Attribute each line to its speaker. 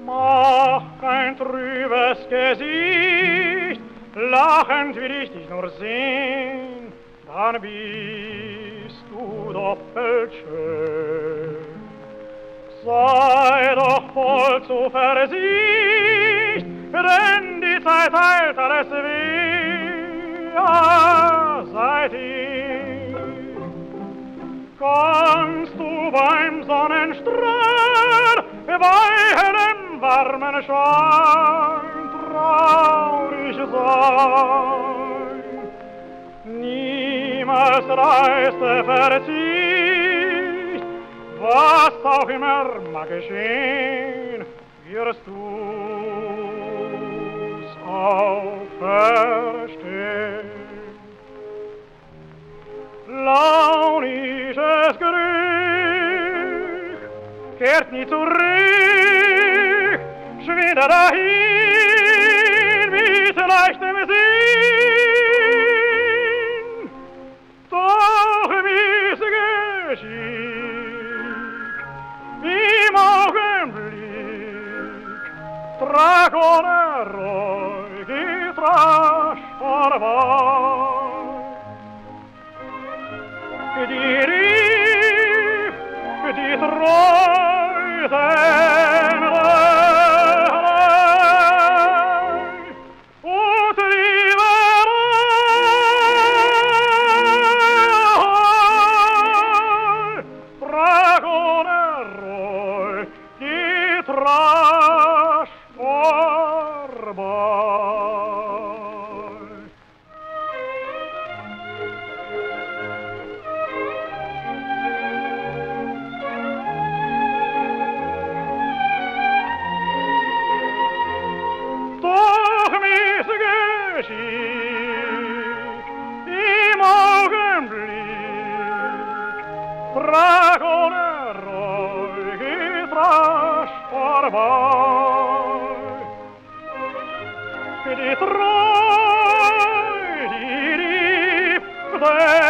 Speaker 1: Mach kein trübes Gesicht, lachend will ich dich nur sehen, dann bist du doppelt schön. Sei doch voll Zuversicht, denn die Zeit heilt alles weh, ja, seit ich. Kannst du beim Sonnenstrahl, bei hellem warmen Schein traurig sein? Niemals reißt der Verzicht, was auch immer mag geschehen, wirst du's auch verstehen. Launisches Glück kehrt nie zurück, schwinde dahin mit leichtem Sinn. Doch wie's geschieht, im Augenblick, trag ohne Reue, geht rasch vorbei. Die rief, die treuten und Lieberei, trag ohne Reue, geht rasch vorbei. Im Augenblick, trag ohne Reue, geht rasch vorbei. Die Treu, die Liebe,